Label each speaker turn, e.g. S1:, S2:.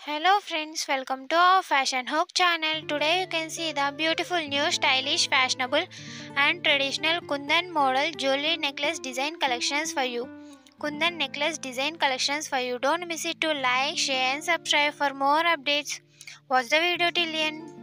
S1: Hello friends, welcome to our Fashion Hook channel. Today you can see the beautiful new stylish, fashionable and traditional Kundan model jewelry necklace design collections for you. Kundan necklace design collections for you. Don't miss it to like, share and subscribe for more updates. Watch the video till the end.